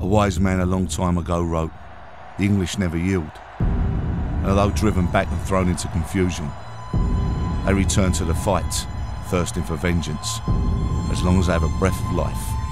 A wise man a long time ago wrote, "The English never yield." And although driven back and thrown into confusion, they return to the fight, thirsting for vengeance, as long as they have a breath of life.